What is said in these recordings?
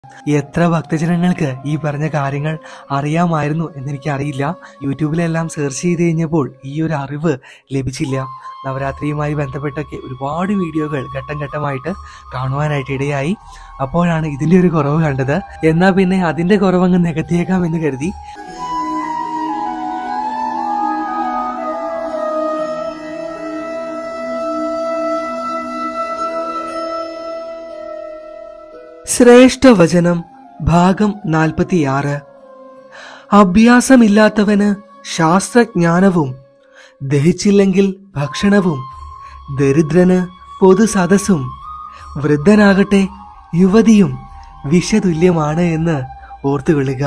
എത്ര ഭക്തജനങ്ങൾക്ക് ഈ പറഞ്ഞ കാര്യങ്ങൾ അറിയാമായിരുന്നു എന്നെനിക്കറിയില്ല. യൂട്യൂബിലെല്ലാം സെർച്ച് ചെയ്ത് കഴിഞ്ഞപ്പോൾ ഈ ഒരു അറിവ് ലഭിച്ചില്ല. നവരാത്രിയുമായി ബന്ധപ്പെട്ടൊക്കെ ഒരുപാട് വീഡിയോകൾ ഘട്ടം ഘട്ടമായിട്ട് കാണുവാനായിട്ട് ഇടയായി. അപ്പോഴാണ് ഇതിൻ്റെ ഒരു കുറവ് കണ്ടത്. എന്നാൽ പിന്നെ അതിൻ്റെ കുറവങ്ങ് നികത്തിയേക്കാം എന്ന് കരുതി. ശ്രേഷ്ഠവചനം ഭാഗം 46. അഭ്യാസമില്ലാത്തവന് ശാസ്ത്രജ്ഞാനവും ദഹിച്ചില്ലെങ്കിൽ ഭക്ഷണവും, ദരിദ്രന് പൊതുസദസ്സും, വൃദ്ധനാകട്ടെ യുവതിയും വിഷതുല്യമാണ് എന്ന് ഓർത്തുകൊള്ളുക.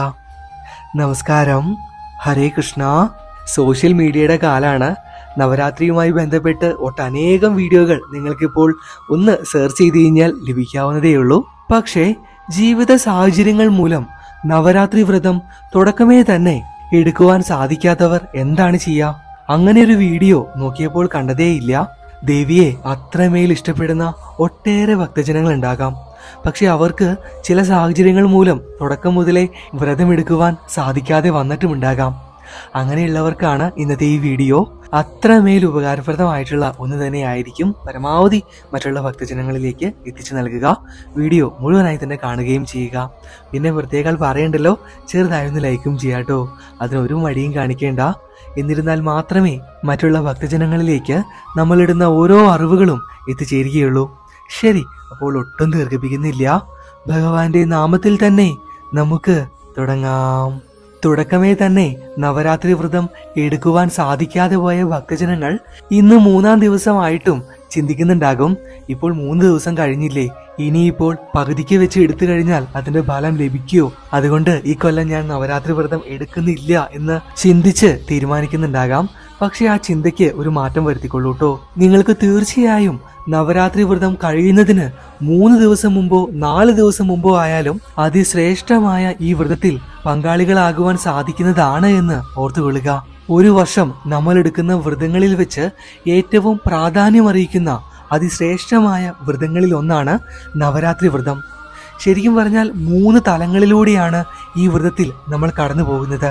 നമസ്കാരം, ഹരേ കൃഷ്ണ. സോഷ്യൽ മീഡിയയുടെ കാലാണ്. നവരാത്രിയുമായി ബന്ധപ്പെട്ട് ഒട്ടനേകം വീഡിയോകൾ നിങ്ങൾക്കിപ്പോൾ ഒന്ന് സെർച്ച് ചെയ്ത് കഴിഞ്ഞാൽ ലഭിക്കാവുന്നതേയുള്ളൂ. പക്ഷേ ജീവിത സാഹചര്യങ്ങൾ മൂലം നവരാത്രി വ്രതം തുടക്കമേ തന്നെ എടുക്കുവാൻ സാധിക്കാത്തവർ എന്താണ് ചെയ്യുക? അങ്ങനെ ഒരു വീഡിയോ നോക്കിയപ്പോൾ കണ്ടതേയില്ല. ദേവിയെ അത്രമേൽ ഇഷ്ടപ്പെടുന്ന ഒട്ടേറെ ഭക്തജനങ്ങൾ ഉണ്ടാകാം. പക്ഷെ അവർക്ക് ചില സാഹചര്യങ്ങൾ മൂലം തുടക്കം മുതലേ വ്രതമെടുക്കുവാൻ സാധിക്കാതെ വന്നിട്ടുമുണ്ടാകാം. അങ്ങനെയുള്ളവർക്കാണ് ഇന്നത്തെ ഈ വീഡിയോ അത്രമേൽ ഉപകാരപ്രദമായിട്ടുള്ള ഒന്ന് തന്നെയായിരിക്കും. പരമാവധി മറ്റുള്ള ഭക്തജനങ്ങളിലേക്ക് എത്തിച്ചു നൽകുക. വീഡിയോ മുഴുവനായി തന്നെ കാണുകയും ചെയ്യുക. പിന്നെ പ്രത്യേകം പറയണ്ടല്ലോ, ചെറുതായൊന്ന് ലൈക്കും ചെയ്യാട്ടോ. അതിനൊരു മടിയും കാണിക്കേണ്ട. എന്നിരുന്നാൽ മാത്രമേ മറ്റുള്ള ഭക്തജനങ്ങളിലേക്ക് നമ്മളിടുന്ന ഓരോ അറിവുകളും എത്തിച്ചേരുകയുള്ളൂ. ശരി, അപ്പോൾ ഒട്ടും ദീർഘിപ്പിക്കുന്നില്ല. ഭഗവാന്റെ നാമത്തിൽ തന്നെ നമുക്ക് തുടങ്ങാം. തുടക്കമേ തന്നെ നവരാത്രി വ്രതം എടുക്കുവാൻ സാധിക്കാതെ പോയ ഭക്തജനങ്ങൾ ഇന്ന് 3-ാം ദിവസമായിട്ടും ചിന്തിക്കുന്നുണ്ടാകും, ഇപ്പോൾ 3 ദിവസം കഴിഞ്ഞില്ലേ, ഇനിയിപ്പോൾ പകുതിക്ക് വെച്ച് എടുത്തു കഴിഞ്ഞാൽ അതിന്റെ ഫലം ലഭിക്കുമോ? അതുകൊണ്ട് ഈ കൊല്ലം ഞാൻ നവരാത്രി വ്രതം എടുക്കുന്നില്ല എന്ന് ചിന്തിച്ച് തീരുമാനിക്കുന്നുണ്ടാകാം. പക്ഷെ ആ ചിന്തയ്ക്ക് ഒരു മാറ്റം വരുത്തിക്കൊള്ളൂ കേട്ടോ. നിങ്ങൾക്ക് തീർച്ചയായും നവരാത്രി വ്രതം കഴിയുന്നതിന് 3 ദിവസം മുമ്പോ 4 ദിവസം മുമ്പോ ആയാലും അതിശ്രേഷ്ഠമായ ഈ വ്രതത്തിൽ പങ്കാളികളാകുവാൻ സാധിക്കുന്നതാണ് എന്ന് ഓർത്തുകൊള്ളുക. ഒരു വർഷം നമ്മൾ എടുക്കുന്ന വ്രതങ്ങളിൽ വെച്ച് ഏറ്റവും പ്രാധാന്യമറിയിക്കുന്ന അതിശ്രേഷ്ഠമായ വ്രതങ്ങളിൽ ഒന്നാണ് നവരാത്രി വ്രതം. ശരിക്കും പറഞ്ഞാൽ 3 തലങ്ങളിലൂടെയാണ് ഈ വ്രതത്തിൽ നമ്മൾ കടന്നു പോകുന്നത്.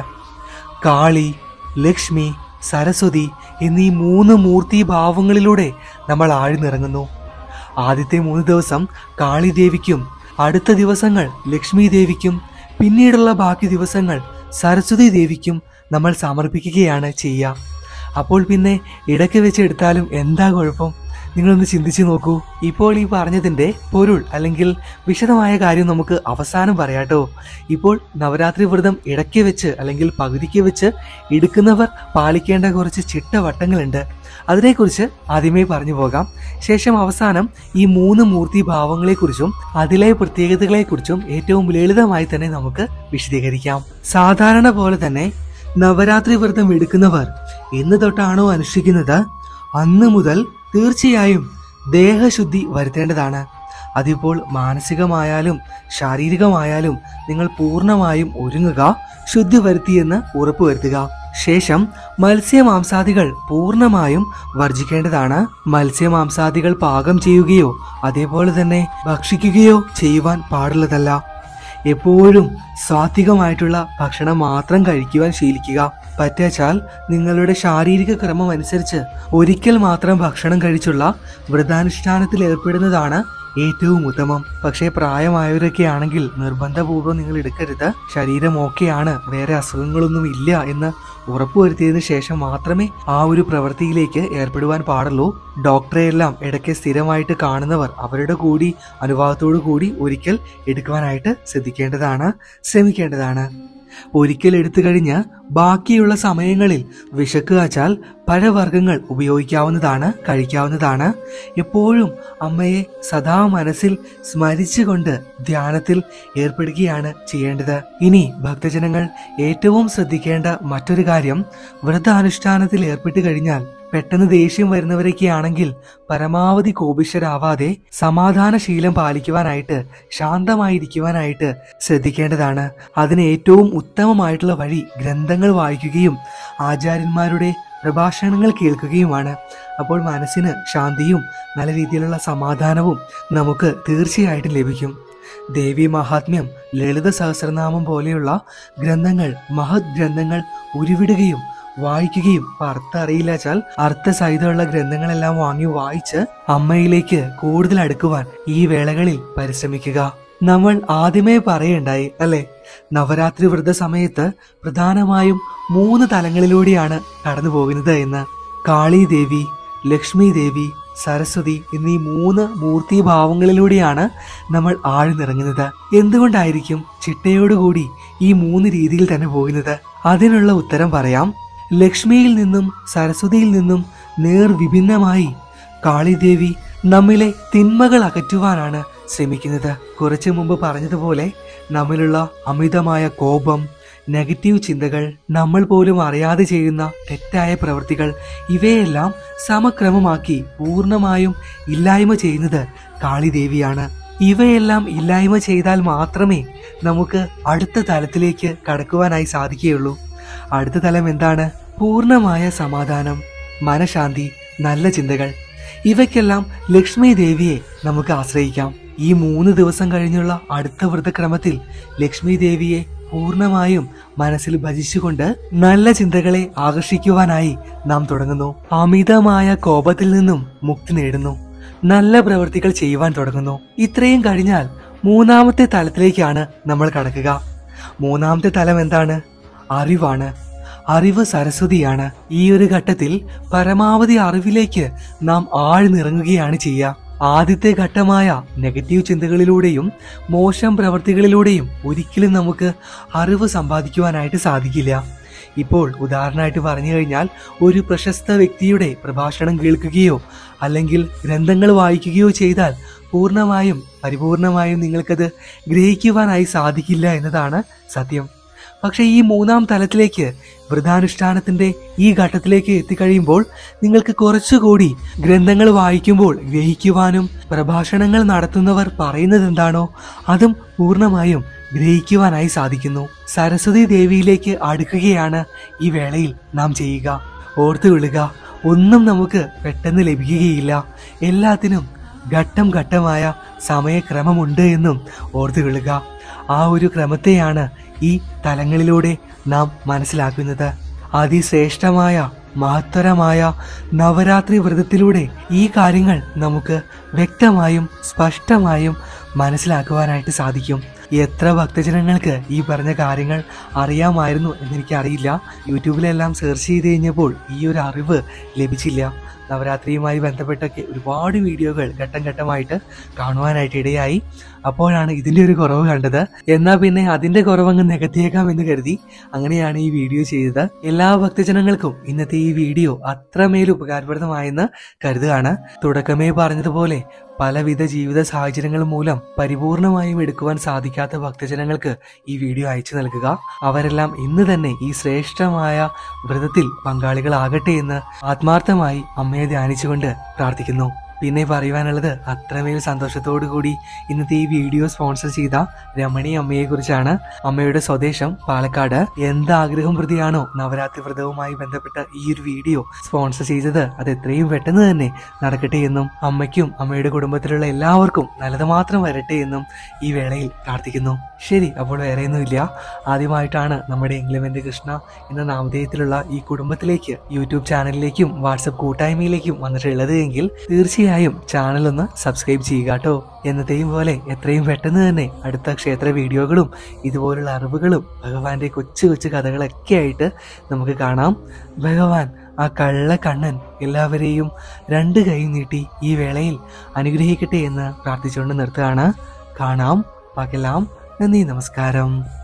കാളി, ലക്ഷ്മി, സരസ്വതി എന്നീ 3 മൂർത്തി ഭാവങ്ങളിലൂടെ നമ്മൾ ആഴ്ന്നിറങ്ങുന്നു. ആദ്യത്തെ 3 ദിവസം കാളി ദേവിക്കും, അടുത്ത ദിവസങ്ങൾ ലക്ഷ്മി ദേവിക്കും, പിന്നീടുള്ള ബാക്കി ദിവസങ്ങൾ സരസ്വതി ദേവിക്കും നമ്മൾ സമർപ്പിക്കുകയാണ് ചെയ്യുക. അപ്പോൾ പിന്നെ ഇടയ്ക്ക് വെച്ച് എടുത്താലും എന്താ കുഴപ്പം? നിങ്ങളൊന്ന് ചിന്തിച്ചു നോക്കൂ. ഇപ്പോൾ ഈ പറഞ്ഞതിൻ്റെ പൊരുൾ അല്ലെങ്കിൽ വിശദമായ കാര്യം നമുക്ക് അവസാനം പറയാട്ടോ. ഇപ്പോൾ നവരാത്രി വ്രതം ഇടയ്ക്ക് വെച്ച് അല്ലെങ്കിൽ പകുതിക്ക് വെച്ച് എടുക്കുന്നവർ പാലിക്കേണ്ട കുറച്ച് ചിട്ടവട്ടങ്ങളുണ്ട്. അതിനെക്കുറിച്ച് ആദ്യമേ പറഞ്ഞു പോകാം. ശേഷം അവസാനം ഈ 3 മൂർത്തി ഭാവങ്ങളെക്കുറിച്ചും അതിലെ പ്രത്യേകതകളെക്കുറിച്ചും ഏറ്റവും ലളിതമായി തന്നെ നമുക്ക് വിശദീകരിക്കാം. സാധാരണ പോലെ തന്നെ നവരാത്രി വ്രതം എടുക്കുന്നവർ എന്ന് തൊട്ടാണോ അനുഷ്ഠിക്കുന്നത് അന്ന് മുതൽ തീർച്ചയായും ദേഹശുദ്ധി വരുത്തേണ്ടതാണ്. അതിപ്പോൾ മാനസികമായാലും ശാരീരികമായാലും നിങ്ങൾ പൂർണ്ണമായും ഒരുങ്ങുക, ശുദ്ധി വരുത്തിയെന്ന് ഉറപ്പുവരുത്തുക. ശേഷം മത്സ്യമാംസാദികൾ പൂർണ്ണമായും വർജിക്കേണ്ടതാണ്. മത്സ്യമാംസാദികൾ പാകം ചെയ്യുകയോ അതേപോലെ തന്നെ ഭക്ഷിക്കുകയോ ചെയ്യുവാൻ പാടുള്ളതല്ല. എപ്പോഴും സാത്വികമായിട്ടുള്ള ഭക്ഷണം മാത്രം കഴിക്കുവാൻ ശീലിക്കുക. പറ്റാച്ചാൽ നിങ്ങളുടെ ശാരീരിക ക്രമം അനുസരിച്ച് ഒരിക്കൽ മാത്രം ഭക്ഷണം കഴിച്ചുള്ള വ്രതാനുഷ്ഠാനത്തിൽ ഏർപ്പെടുന്നതാണ് ഏറ്റവും ഉത്തമം. പക്ഷേ പ്രായമായവരൊക്കെ ആണെങ്കിൽ നിർബന്ധപൂർവ്വം നിങ്ങൾ എടുക്കരുത്. ശരീരം ഓക്കെയാണ്, വേറെ അസുഖങ്ങളൊന്നും ഇല്ല എന്ന് ഉറപ്പുവരുത്തിയതിനു ശേഷം മാത്രമേ ആ ഒരു പ്രവൃത്തിയിലേക്ക് ഏർപ്പെടുവാൻ പാടുള്ളൂ. ഡോക്ടറെയെല്ലാം ഇടയ്ക്ക് സ്ഥിരമായിട്ട് കാണുന്നവർ അവരുടെ കൂടി അനുഭവത്തോടു കൂടി ഒരിക്കൽ എടുക്കുവാനായിട്ട് ശ്രമിക്കേണ്ടതാണ്. ഒരിക്കൽ എടുത്തു കഴിഞ്ഞ് ബാക്കിയുള്ള സമയങ്ങളിൽ വിശക്കുകച്ചാൽ പഴവർഗ്ഗങ്ങൾ ഉപയോഗിക്കാവുന്നതാണ്, കഴിക്കാവുന്നതാണ്. എപ്പോഴും അമ്മയെ സദാ മനസ്സിൽ സ്മരിച്ചുകൊണ്ട് ധ്യാനത്തിൽ ഏർപ്പെടുകയാണ് ചെയ്യേണ്ടത്. ഇനി ഭക്തജനങ്ങൾ ഏറ്റവും ശ്രദ്ധിക്കേണ്ട മറ്റൊരു കാര്യം, വ്രതാനുഷ്ഠാനത്തിൽ ഏർപ്പെട്ടു കഴിഞ്ഞാൽ പെട്ടെന്ന് ദേഷ്യം വരുന്നവരൊക്കെ ആണെങ്കിൽ പരമാവധി കോപിഷ്ഠരാവാതെ സമാധാനശീലം പാലിക്കുവാനായിട്ട്, ശാന്തമായിരിക്കുവാനായിട്ട് ശ്രദ്ധിക്കേണ്ടതാണ്. അതിന് ഏറ്റവും ഉത്തമമായിട്ടുള്ള വഴി ഗ്രന്ഥങ്ങൾ വായിക്കുകയും ആചാര്യന്മാരുടെ പ്രഭാഷണങ്ങൾ കേൾക്കുകയുമാണ്. അപ്പോൾ മനസ്സിന് ശാന്തിയും നല്ല രീതിയിലുള്ള സമാധാനവും നമുക്ക് തീർച്ചയായിട്ടും ലഭിക്കും. ദേവി മഹാത്മ്യം, ലളിത സഹസ്രനാമം പോലെയുള്ള ഗ്രന്ഥങ്ങൾ, മഹത് ഗ്രന്ഥങ്ങൾ ഉരുവിടുകയും വായിക്കുകയും അർത്ഥം അറിയില്ലാച്ചാൽ അർത്ഥസഹിതമുള്ള ഗ്രന്ഥങ്ങളെല്ലാം വാങ്ങി വായിച്ച് അമ്മയിലേക്ക് കൂടുതൽ അടുക്കുവാൻ ഈ വേളകളിൽ പരിശ്രമിക്കുക. നമ്മൾ ആദ്യമേ പറയണ്ടായി അല്ലെ, നവരാത്രി വ്രത സമയത്ത് പ്രധാനമായും 3 തലങ്ങളിലൂടെയാണ് കടന്നു പോകുന്നത് എന്ന്. കാളി ദേവി, ലക്ഷ്മി ദേവി, സരസ്വതി എന്നീ 3 മൂർത്തിഭാവങ്ങളിലൂടെയാണ് നമ്മൾ ആഴ്ന്നിറങ്ങുന്നത്. എന്തുകൊണ്ടായിരിക്കും ചിട്ടയോടുകൂടി ഈ 3 രീതിയിൽ തന്നെ പോകുന്നത്? അതിനുള്ള ഉത്തരം പറയാം. ലക്ഷ്മിയിൽ നിന്നും സരസ്വതിയിൽ നിന്നും വിഭിന്നമായി കാളിദേവി നമ്മിലെ തിന്മകൾ അകറ്റുവാനാണ് ശ്രമിക്കുന്നത്. കുറച്ചു മുമ്പ് പറഞ്ഞതുപോലെ നമ്മിലുള്ള അമിതമായ കോപം, നെഗറ്റീവ് ചിന്തകൾ, നമ്മൾ പോലും അറിയാതെ ചെയ്യുന്ന തെറ്റായ പ്രവൃത്തികൾ, ഇവയെല്ലാം സമക്രമമാക്കി പൂർണ്ണമായും ഇല്ലായ്മ ചെയ്യുന്നത് കാളിദേവിയാണ്. ഇവയെല്ലാം ഇല്ലായ്മ ചെയ്താൽ മാത്രമേ നമുക്ക് അടുത്ത തലത്തിലേക്ക് കടക്കുവാനായി സാധിക്കുകയുള്ളൂ. അടുത്ത തലം എന്താണ്? പൂർണ്ണമായ സമാധാനം, മനഃശാന്തി, നല്ല ചിന്തകൾ. ഇവയ്ക്കെല്ലാം ലക്ഷ്മി ദേവിയെ നമുക്ക് ആശ്രയിക്കാം. ഈ 3 ദിവസം കഴിഞ്ഞുള്ള അടുത്ത വ്രതക്രമത്തിൽ ലക്ഷ്മി ദേവിയെ പൂർണ്ണമായും മനസ്സിൽ ഭജിച്ചുകൊണ്ട് നല്ല ചിന്തകളെ ആകർഷിക്കുവാനായി നാം തുടങ്ങുന്നു. അമിതമായ കോപത്തിൽ നിന്നും മുക്തി നേടുന്നു. നല്ല പ്രവൃത്തികൾ ചെയ്യുവാൻ തുടങ്ങുന്നു. ഇത്രയും കഴിഞ്ഞാൽ 3ാമത്തെ തലത്തിലേക്കാണ് നമ്മൾ കടക്കുക. 3ാമത്തെ തലം എന്താണ്? അറിവാണ്. അറിവ് സരസ്വതിയാണ്. ഈ ഒരു ഘട്ടത്തിൽ പരമാവധി അറിവിലേക്ക് നാം ആഴ്ന്നിറങ്ങുകയാണ് ചെയ്യുക. ആദ്യത്തെ ഘട്ടമായ നെഗറ്റീവ് ചിന്തകളിലൂടെയും മോശം പ്രവൃത്തികളിലൂടെയും ഒരിക്കലും നമുക്ക് അറിവ് സമ്പാദിക്കുവാനായിട്ട് സാധിക്കില്ല. ഇപ്പോൾ ഉദാഹരണമായിട്ട് പറഞ്ഞു കഴിഞ്ഞാൽ, ഒരു പ്രശസ്ത വ്യക്തിയുടെ പ്രഭാഷണം കേൾക്കുകയോ അല്ലെങ്കിൽ ഗ്രന്ഥങ്ങൾ വായിക്കുകയോ ചെയ്താൽ പൂർണ്ണമായും പരിപൂർണമായും നിങ്ങൾക്കത് ഗ്രഹിക്കുവാനായി സാധിക്കില്ല എന്നതാണ് സത്യം. പക്ഷെ ഈ 3ാം തലത്തിലേക്ക്, വ്രതാനുഷ്ഠാനത്തിന്റെ ഈ ഘട്ടത്തിലേക്ക് എത്തിക്കഴിയുമ്പോൾ നിങ്ങൾക്ക് കുറച്ചുകൂടി ഗ്രന്ഥങ്ങൾ വായിക്കുമ്പോൾ ഗ്രഹിക്കുവാനും പ്രഭാഷണങ്ങൾ നടത്തുന്നവർ പറയുന്നത് എന്താണോ അതും പൂർണ്ണമായും ഗ്രഹിക്കുവാനായി സാധിക്കുന്നു. സരസ്വതി ദേവിയിലേക്ക് അടുക്കുകയാണ് ഈ വേളയിൽ നാം ചെയ്യുക. ഓർത്തുകൊള്ളുക, ഒന്നും നമുക്ക് പെട്ടെന്ന് ലഭിക്കുകയില്ല. എല്ലാത്തിനും ഘട്ടം ഘട്ടമായ സമയക്രമമുണ്ട് എന്നും ഓർത്തുകൊള്ളുക. ആ ഒരു ക്രമത്തെയാണ് ഈ തലങ്ങളിലൂടെ നാം മനസ്സിലാക്കുന്നത്. അതിശ്രേഷ്ഠമായ മഹത്തരമായ നവരാത്രി വ്രതത്തിലൂടെ ഈ കാര്യങ്ങൾ നമുക്ക് വ്യക്തമായും സ്പഷ്ടമായും മനസ്സിലാക്കുവാനായിട്ട് സാധിക്കും. എത്ര ഭക്തജനങ്ങൾക്ക് ഈ പറഞ്ഞ കാര്യങ്ങൾ അറിയാമായിരുന്നു എന്നെനിക്കറിയില്ല. യൂട്യൂബിലെല്ലാം സെർച്ച് ചെയ്ത് കഴിഞ്ഞപ്പോൾ ഈ ഒരു അറിവ് ലഭിച്ചില്ല. നവരാത്രിയുമായി ബന്ധപ്പെട്ടൊക്കെ ഒരുപാട് വീഡിയോകൾ ഘട്ടം ഘട്ടമായിട്ട് കാണുവാനായിട്ട് ഇടയായി. അപ്പോഴാണ് ഇതിൻ്റെ ഒരു കുറവ് കണ്ടത്. എന്നാൽ പിന്നെ അതിൻ്റെ കുറവങ്ങ് നികത്തിയേക്കാം എന്ന് കരുതി അങ്ങനെയാണ് ഈ വീഡിയോ ചെയ്തത്. എല്ലാ ഭക്തജനങ്ങൾക്കും ഇന്നത്തെ ഈ വീഡിയോ അത്രമേൽ ഉപകാരപ്രദമായെന്ന് കരുതുകയാണ്. തുടക്കമേ പറഞ്ഞതുപോലെ പലവിധ ജീവിത സാഹചര്യങ്ങൾ മൂലം പരിപൂർണമായും എടുക്കുവാൻ സാധിക്കാത്ത ഭക്തജനങ്ങൾക്ക് ഈ വീഡിയോ അയച്ചു നൽകുക. അവരെല്ലാം ഇന്ന് തന്നെ ഈ ശ്രേഷ്ഠമായ വ്രതത്തിൽ പങ്കാളികളാകട്ടെ എന്ന് ആത്മാർത്ഥമായി അമ്മയെ ധ്യാനിച്ചുകൊണ്ട് പ്രാർത്ഥിക്കുന്നു. പിന്നെ പറയുവാനുള്ളത്, അത്രമേൽ സന്തോഷത്തോടു കൂടി ഇന്നത്തെ ഈ വീഡിയോ സ്പോൺസർ ചെയ്ത രമണി അമ്മയെ കുറിച്ചാണ്. അമ്മയുടെ സ്വദേശം പാലക്കാട്. എന്താഗ്രഹം പ്രതിയാണോ നവരാത്രി വ്രതവുമായി ബന്ധപ്പെട്ട ഈ ഒരു വീഡിയോ സ്പോൺസർ ചെയ്തത്, അത് എത്രയും പെട്ടെന്ന് തന്നെ നടക്കട്ടെ എന്നും അമ്മയ്ക്കും അമ്മയുടെ കുടുംബത്തിലുള്ള എല്ലാവർക്കും നല്ലത് മാത്രം വരട്ടെ എന്നും ഈ വേളയിൽ പ്രാർത്ഥിക്കുന്നു. ശരി, അപ്പോൾ വേറെയൊന്നുമില്ല. ആദ്യമായിട്ടാണ് നമ്മുടെ എംഗ്ലമെന്റ് കൃഷ്ണ എന്ന നാമധേയത്തിലുള്ള ഈ കുടുംബത്തിലേക്ക്, യൂട്യൂബ് ചാനലിലേക്കും വാട്സപ്പ് കൂട്ടായ്മയിലേക്കും വന്നിട്ടുള്ളത് എങ്കിൽ തീർച്ചയായും ചാനൽ ഒന്ന് സബ്സ്ക്രൈബ് ചെയ്യുക കേട്ടോ. എന്നത്തെയും പോലെ എത്രയും പെട്ടെന്ന് തന്നെ അടുത്ത ക്ഷേത്ര വീഡിയോകളും ഇതുപോലുള്ള അറിവുകളും ഭഗവാന്റെ കൊച്ചു കൊച്ചു കഥകളൊക്കെ ആയിട്ട് നമുക്ക് കാണാം. ഭഗവാൻ ആ കള്ള കണ്ണൻ എല്ലാവരെയും 2 കൈ നീട്ടി ഈ വേളയിൽ അനുഗ്രഹിക്കട്ടെ എന്ന് പ്രാർത്ഥിച്ചുകൊണ്ട് നിർത്തുകയാണ്. കാണാം, പകലാം. നന്ദി, നമസ്കാരം.